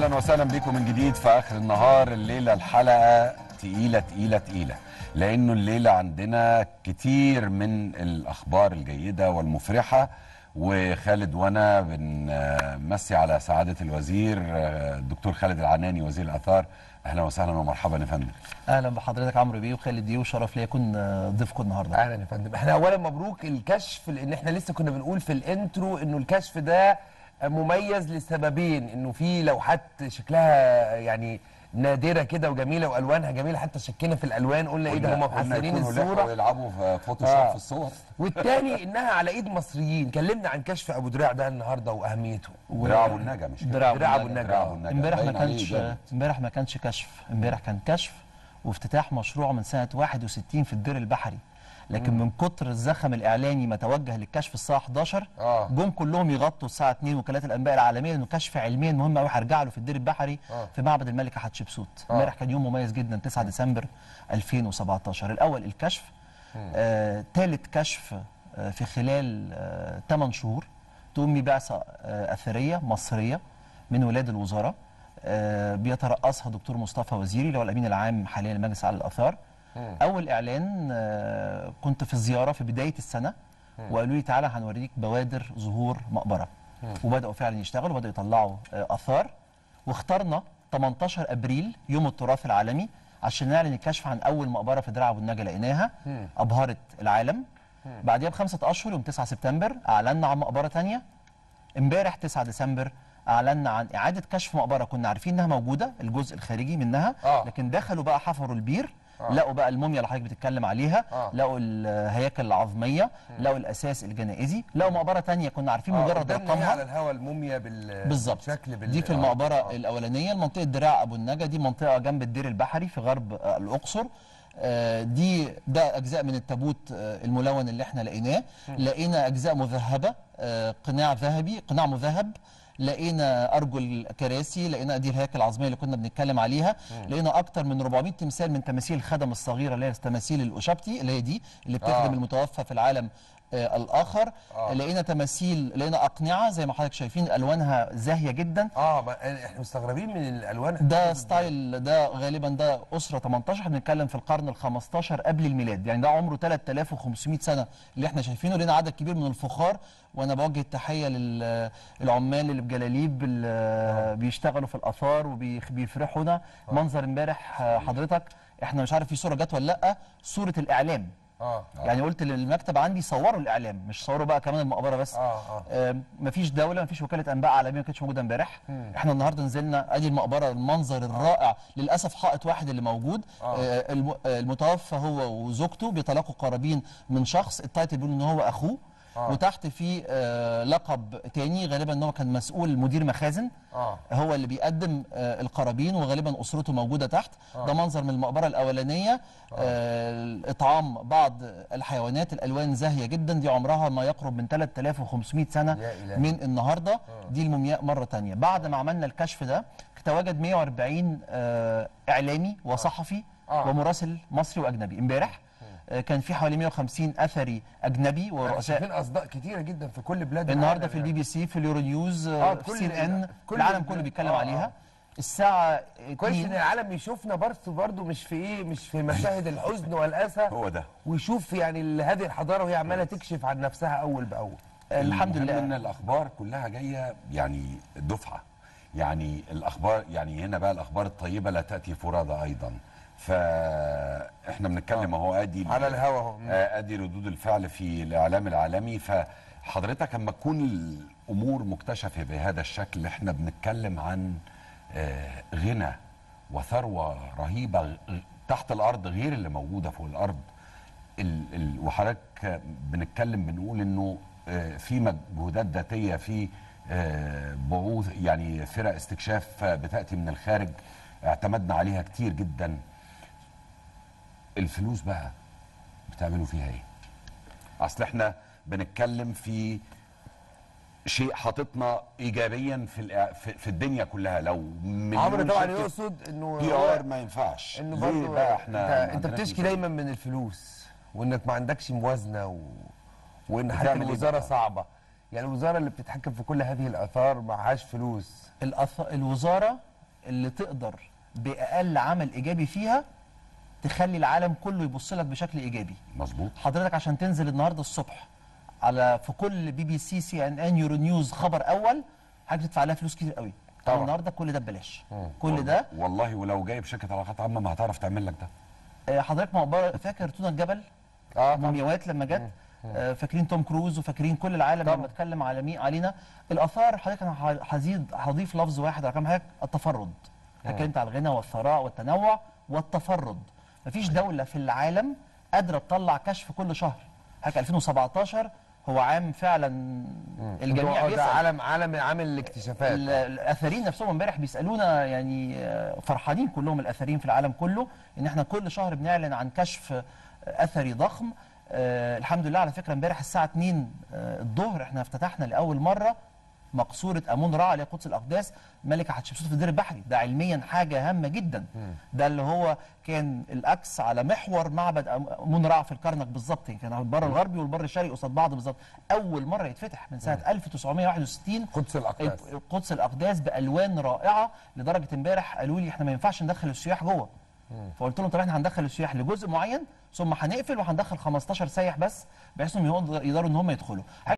اهلا وسهلا بكم من جديد في اخر النهار. الليله الحلقه تقيله تقيله تقيله، لانه الليله عندنا كتير من الاخبار الجيده والمفرحه، وخالد وانا بنمسي على سعاده الوزير الدكتور خالد العناني وزير الاثار. اهلا وسهلا ومرحبا يا فندم. اهلا بحضرتك عمرو بيه وخالد بيه، وشرف لي اكون ضيفكم النهارده. اهلا يا فندم. احنا اولا مبروك الكشف، لان احنا لسه كنا بنقول في الانترو انه الكشف ده مميز لسببين، انه في لوحات شكلها يعني نادره كده وجميله والوانها جميله، حتى شكينا في الالوان قلنا ايه ده، هم محسنين الصوره ويلعبوا في فوتوشوب في الصور. والتاني انها على ايد مصريين. كلمنا عن كشف ابو دراع ده النهارده واهميته. دراع ابو النجا، مش كده؟ دراع ابو النجا. امبارح ما كانش كشف، امبارح كان كشف وافتتاح مشروع من سنه 61 في الدير البحري، لكن من كتر الزخم الاعلاني ما توجه للكشف الساعه 11 جم كلهم يغطوا الساعه 2 وكالات الانباء العالميه انه كشف علميا مهم قوي هرجع له في الدير البحري في معبد الملكه حتشبسوت. امبارح كان يوم مميز جدا، 9 ديسمبر 2017. الاول الكشف ثالث كشف في خلال 8 شهور تقوم بيه بعثه اثريه مصريه من ولاد الوزاره بيترأسها دكتور مصطفى وزيري اللي هو الامين العام حاليا لمجلس اعلى الاثار. اول اعلان كنت في الزياره في بدايه السنه وقالوا لي تعالى هنوريك بوادر ظهور مقبره، وبداوا فعلا يشتغلوا وبداوا يطلعوا اثار، واخترنا 18 ابريل يوم التراث العالمي عشان نعلن الكشف عن اول مقبره في دراع ابو النجا لقيناها ابهرت العالم. بعديها ب5 اشهر يوم 9 سبتمبر اعلنا عن مقبره ثانيه. امبارح 9 ديسمبر اعلنا عن اعاده كشف مقبره كنا عارفين انها موجوده الجزء الخارجي منها، لكن دخلوا بقى حفروا البير، لقوا بقى الموميا اللي حضرتك بتتكلم عليها، لقوا الهياكل العظميه، لقوا الاساس الجنائزي، لقوا مقبره ثانيه كنا عارفين مجرد رقمها على الهواء الموميا بالظبط. دي في المقبره الاولانيه، منطقه دراع ابو النجا، دي منطقه جنب الدير البحري في غرب الاقصر. ده اجزاء من التابوت الملون اللي احنا لقيناه. لقينا اجزاء مذهبه، قناع ذهبي، قناع مذهب، لقينا ارجل كراسي، لقينا دي الهياكل العظميه اللي كنا بنتكلم عليها. لقينا اكتر من 400 تمثال من تماثيل الخدم الصغيره اللي هي تماثيل الاشابتي اللي هي دي اللي بتخدم المتوفى في العالم الاخر. لقينا تماثيل، لقينا اقنعه زي ما حضرتك شايفين الوانها زاهيه جدا. احنا مستغربين من الالوان. ده ستايل، ده غالبا ده اسره 18، احنا بنتكلم في القرن ال15 قبل الميلاد، يعني ده عمره 3500 سنه اللي احنا شايفينه. لقينا عدد كبير من الفخار، وانا بوجه التحيه للعمال اللي بجلاليب اللي بيشتغلوا في الاثار وبيفرحونا. منظر امبارح حضرتك، احنا مش عارف في صوره جت ولا لا، صوره الاعلام. يعني قلت للمكتب عندي صوروا الاعلام، مش صوروا بقى كمان المقبره بس. مفيش دوله، مفيش وكاله انباء عالميه ما كانتش موجوده امبارح. احنا النهارده نزلنا ادي المقبره، المنظر الرائع. للاسف حائط واحد اللي موجود. المتوفى هو وزوجته بيتلقوا قرابين من شخص، التايتل بيقول ان هو اخوه. وتحت في لقب تاني غالبا ان هو كان مسؤول مدير مخازن، هو اللي بيقدم القرابين، وغالبا اسرته موجوده تحت. ده منظر من المقبره الاولانيه. اطعام بعض الحيوانات، الالوان زاهيه جدا، دي عمرها ما يقرب من 3500 سنه من النهارده. دي المومياء مره ثانيه. بعد ما عملنا الكشف ده تواجد 140 اعلامي وصحفي ومراسل مصري واجنبي. امبارح كان في حوالي 150 اثري اجنبي ورؤساء. شايفين اصداء كتيره جدا في كل بلاد النهارده في البي بي سي، في اليورو نيوز، في سي ان ان، العالم كله بيتكلم عليها. الساعه كويس ان العالم يشوفنا برضه مش في مشاهد الحزن والاسى. هو ده، ويشوف يعني هذه الحضاره وهي عماله تكشف عن نفسها اول باول. الحمد لله ان الاخبار كلها جايه يعني دفعه، يعني الاخبار، يعني هنا بقى الاخبار الطيبه لا تاتي فرادى ايضا. فاحنا بنتكلم اهو ادي على الهوا اهو، ادي ردود الفعل في الاعلام العالمي. فحضرتك لما تكون الامور مكتشفه بهذا الشكل، احنا بنتكلم عن غنى وثروه رهيبه تحت الارض غير اللي موجوده فوق الارض. وحضرتك بنتكلم بنقول انه في مجهودات ذاتيه، في بعوث يعني فرق استكشاف بتاتي من الخارج اعتمدنا عليها كتير جدا. الفلوس بقى بتعملوا فيها ايه؟ اصل احنا بنتكلم في شيء حاططنا ايجابيا في الدنيا كلها. لو عمرو طبعا يقصد انه بي ار ما ينفعش، انه برضه بقى احنا انت بتشكي دايما من الفلوس وانك ما عندكش موازنه وان حتى الوزاره صعبه. يعني الوزاره اللي بتتحكم في كل هذه الاثار معهاش فلوس. الوزاره اللي تقدر باقل عمل ايجابي فيها تخلي العالم كله يبص لك بشكل ايجابي. مظبوط. حضرتك عشان تنزل النهارده الصبح في كل BBC CNN يورو نيوز خبر اول، حضرتك تدفع لها فلوس كتير قوي. طبعا النهارده كل ده ببلاش. كل ده والله ولو جايب شركه علاقات عامه ما هتعرف تعمل لك ده. حضرتك فاكر تونه الجبل؟ مومياوات لما جت، فاكرين توم كروز وفاكرين كل العالم طبعا. لما اتكلم على مين علينا الاثار. حضرتك انا هضيف لفظ واحد على كام حاجه، التفرد. اتكلمت على الغنى والثراء والتنوع والتفرد. مفيش دوله في العالم قادره تطلع كشف كل شهر. حضرتك 2017 هو عام فعلا الجميع بيسأل. عامل الاكتشافات. الاثريين نفسهم امبارح بيسالونا، يعني فرحانين كلهم الاثريين في العالم كله ان احنا كل شهر بنعلن عن كشف اثري ضخم. الحمد لله. على فكره امبارح الساعه 2 الظهر احنا افتتحنا لاول مره مقصوره امون رع اللي هي قدس الاقداس ملكه حتشبسوت في الدير البحري. ده علميا حاجه هامه جدا. ده اللي هو كان الاكس على محور معبد امون رع في الكرنك بالظبط، كان البر الغربي والبر الشرقي قصاد بعض بالظبط. اول مره يتفتح من سنه 1961 قدس الاقداس. قدس الاقداس بالوان رائعه، لدرجه امبارح قالوا لي احنا ما ينفعش ندخل السياح جوه. فقلت لهم طب احنا هندخل السياح لجزء معين ثم هنقفل وهندخل 15 سايح بس بحيث انهم يقدروا ان هم يدخلوا.